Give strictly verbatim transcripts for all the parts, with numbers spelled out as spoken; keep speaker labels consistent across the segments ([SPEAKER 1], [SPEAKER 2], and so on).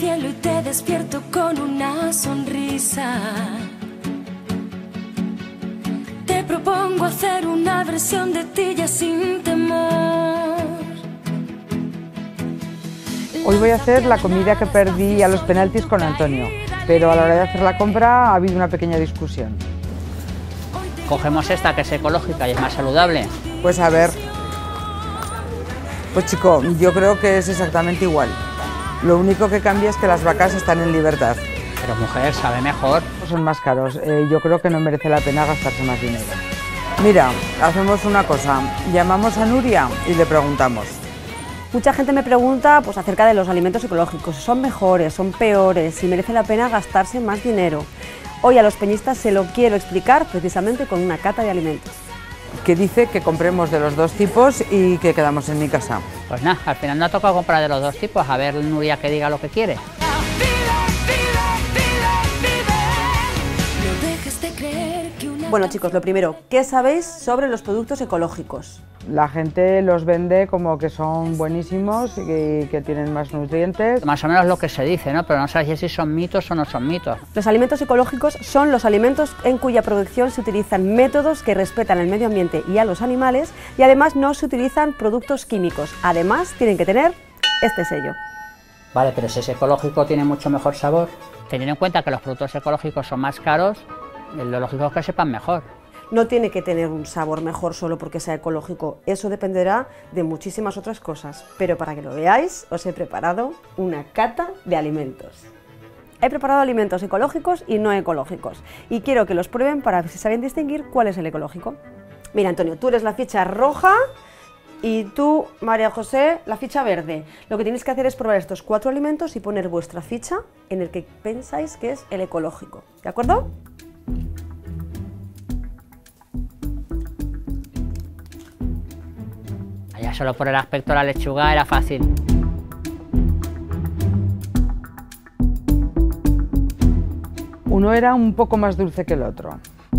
[SPEAKER 1] cielo y te despierto con una sonrisa. Te propongo hacer una versión de ti ya sin temor.
[SPEAKER 2] Hoy voy a hacer la comida que perdí a los penaltis con Antonio, pero a la hora de hacer la compra ha habido una pequeña discusión.
[SPEAKER 3] Cogemos esta que es ecológica y es más saludable.
[SPEAKER 2] Pues a ver, pues chico, yo creo que es exactamente igual. Lo único que cambia es que las vacas están en libertad.
[SPEAKER 3] Pero mujer, sabe mejor.
[SPEAKER 2] Son más caros, eh, yo creo que no merece la pena gastarse más dinero. Mira, hacemos una cosa, llamamos a Nuria y le preguntamos.
[SPEAKER 4] Mucha gente me pregunta pues, acerca de los alimentos ecológicos, si son mejores, son peores, si merece la pena gastarse más dinero. Hoy a los peñistas se lo quiero explicar precisamente con una cata de alimentos.
[SPEAKER 2] Que dice que compremos de los dos tipos y que quedamos en mi casa.
[SPEAKER 3] Pues nada, al final no ha tocado comprar de los dos tipos, a ver Nuria que diga lo que quiere.
[SPEAKER 4] Bueno chicos, lo primero, ¿qué sabéis sobre los productos ecológicos?
[SPEAKER 2] La gente los vende como que son buenísimos y que tienen más nutrientes.
[SPEAKER 3] Más o menos lo que se dice, ¿no? Pero no sabes si son mitos o no son mitos.
[SPEAKER 4] Los alimentos ecológicos son los alimentos en cuya producción se utilizan métodos que respetan el medio ambiente y a los animales y además no se utilizan productos químicos. Además tienen que tener este sello.
[SPEAKER 3] Vale, pero si es ecológico tiene mucho mejor sabor. Teniendo en cuenta que los productos ecológicos son más caros, lo lógico es que sepan mejor.
[SPEAKER 4] No tiene que tener un sabor mejor solo porque sea ecológico, eso dependerá de muchísimas otras cosas, pero para que lo veáis os he preparado una cata de alimentos. He preparado alimentos ecológicos y no ecológicos y quiero que los prueben para ver si saben distinguir cuál es el ecológico. Mira Antonio, tú eres la ficha roja y tú, María José, la ficha verde. Lo que tenéis que hacer es probar estos cuatro alimentos y poner vuestra ficha en el que pensáis que es el ecológico, ¿de acuerdo?
[SPEAKER 3] Ya solo por el aspecto de la lechuga era fácil.
[SPEAKER 2] Uno era un poco más dulce que el otro.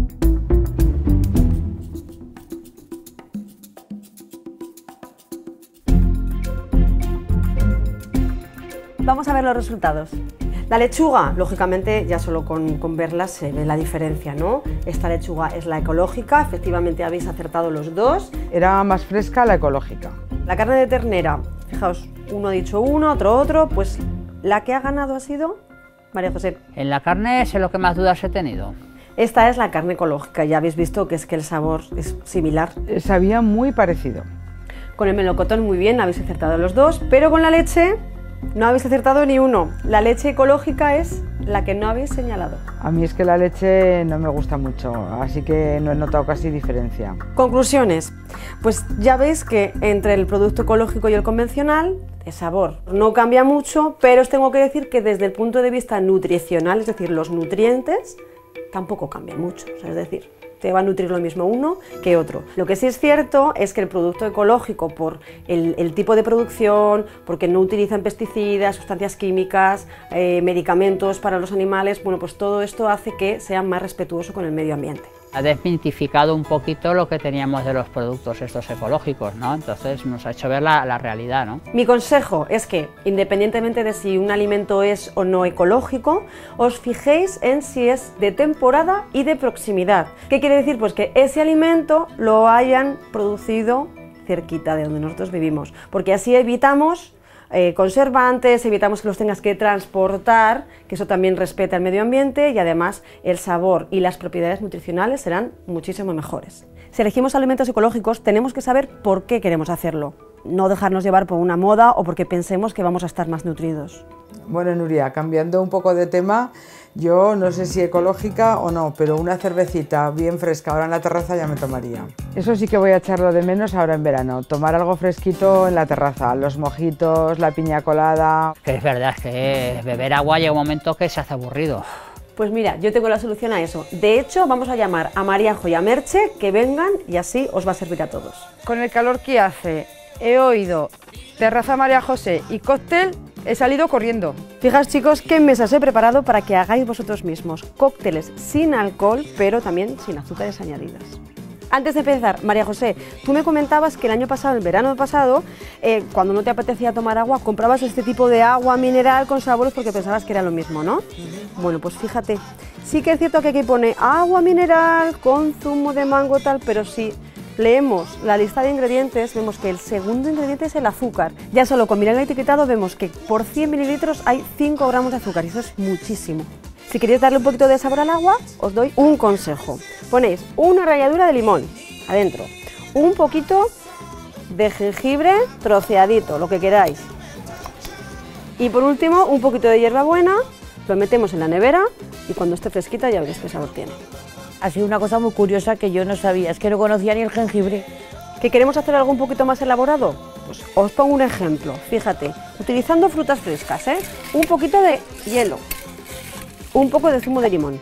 [SPEAKER 4] Vamos a ver los resultados. La lechuga, lógicamente, ya solo con, con verla se ve la diferencia, ¿no? Esta lechuga es la ecológica, efectivamente habéis acertado los dos.
[SPEAKER 2] Era más fresca la ecológica.
[SPEAKER 4] La carne de ternera, fijaos, uno ha dicho uno, otro otro, pues la que ha ganado ha sido María José.
[SPEAKER 3] En la carne es lo que más dudas he tenido.
[SPEAKER 4] Esta es la carne ecológica, ya habéis visto que es que el sabor es similar.
[SPEAKER 2] Sabía muy parecido.
[SPEAKER 4] Con el melocotón muy bien, habéis acertado los dos, pero con la leche no habéis acertado ni uno. La leche ecológica es la que no habéis señalado.
[SPEAKER 2] A mí es que la leche no me gusta mucho, así que no he notado casi diferencia.
[SPEAKER 4] Conclusiones. Pues ya veis que entre el producto ecológico y el convencional, el sabor no cambia mucho, pero os tengo que decir que desde el punto de vista nutricional, es decir, los nutrientes, tampoco cambian mucho. O sea, es decir, te va a nutrir lo mismo uno que otro. Lo que sí es cierto es que el producto ecológico, por el, el tipo de producción, porque no utilizan pesticidas, sustancias químicas, eh, medicamentos para los animales, bueno, pues todo esto hace que sea más respetuoso con el medio ambiente.
[SPEAKER 3] Ha desmitificado un poquito lo que teníamos de los productos estos ecológicos, ¿no? Entonces nos ha hecho ver la, la realidad, ¿no?
[SPEAKER 4] Mi consejo es que, independientemente de si un alimento es o no ecológico, os fijéis en si es de temporada y de proximidad. ¿Qué quiere decir? Pues que ese alimento lo hayan producido cerquita de donde nosotros vivimos, porque así evitamos Eh, conservantes, evitamos que los tengas que transportar, que eso también respeta el medio ambiente y además el sabor y las propiedades nutricionales serán muchísimo mejores. Si elegimos alimentos ecológicos tenemos que saber por qué queremos hacerlo, no dejarnos llevar por una moda o porque pensemos que vamos a estar más nutridos.
[SPEAKER 2] Bueno, Nuria, cambiando un poco de tema, yo no sé si ecológica o no, pero una cervecita bien fresca ahora en la terraza ya me tomaría. Eso sí que voy a echarlo de menos ahora en verano, tomar algo fresquito en la terraza, los mojitos, la piña colada.
[SPEAKER 3] Que es verdad, es que beber agua llega un momento que se hace aburrido.
[SPEAKER 4] Pues mira, yo tengo la solución a eso. De hecho, vamos a llamar a Mariajo y a Merche que vengan y así os va a servir a todos.
[SPEAKER 5] Con el calor que hace, he oído terraza María José y cóctel, he salido corriendo.
[SPEAKER 4] Fijaos chicos qué mesas he preparado para que hagáis vosotros mismos cócteles sin alcohol, pero también sin azúcares añadidas. Antes de empezar, María José, tú me comentabas que el año pasado, el verano pasado, eh, cuando no te apetecía tomar agua, comprabas este tipo de agua mineral con sabores porque pensabas que era lo mismo, ¿no? Uh-huh. Bueno, pues fíjate, sí que es cierto que aquí pone agua mineral con zumo de mango tal, pero si leemos la lista de ingredientes, vemos que el segundo ingrediente es el azúcar. Ya solo con mirar el etiquetado vemos que por cien mililitros hay cinco gramos de azúcar y eso es muchísimo. Si queréis darle un poquito de sabor al agua, os doy un consejo. Ponéis una ralladura de limón adentro, un poquito de jengibre troceadito, lo que queráis. Y por último, un poquito de hierbabuena, lo metemos en la nevera y cuando esté fresquita ya veréis qué sabor tiene.
[SPEAKER 6] Ha sido una cosa muy curiosa que yo no sabía, es que no conocía ni el jengibre.
[SPEAKER 4] ¿Que queremos hacer algo un poquito más elaborado? Pues os pongo un ejemplo, fíjate, utilizando frutas frescas, ¿eh? Un poquito de hielo, un poco de zumo de limón.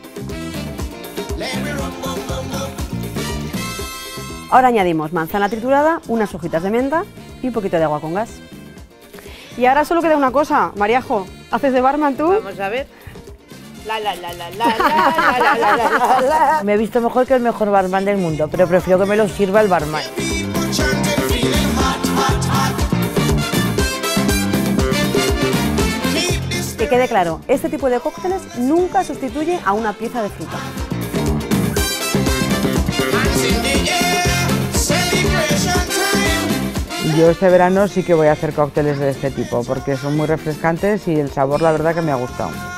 [SPEAKER 4] Ahora añadimos manzana triturada, unas hojitas de menta y un poquito de agua con gas. Y ahora solo queda una cosa, Mariajo, ¿haces de barman tú?
[SPEAKER 6] Vamos a ver. La, la, la, la, la, la, la, la, la, la. Me he visto mejor que el mejor barman del mundo, pero prefiero que me lo sirva el barman.
[SPEAKER 4] Que quede claro, este tipo de cócteles nunca sustituye a una pieza de fruta.
[SPEAKER 2] Yo este verano sí que voy a hacer cócteles de este tipo porque son muy refrescantes y el sabor la verdad que me ha gustado.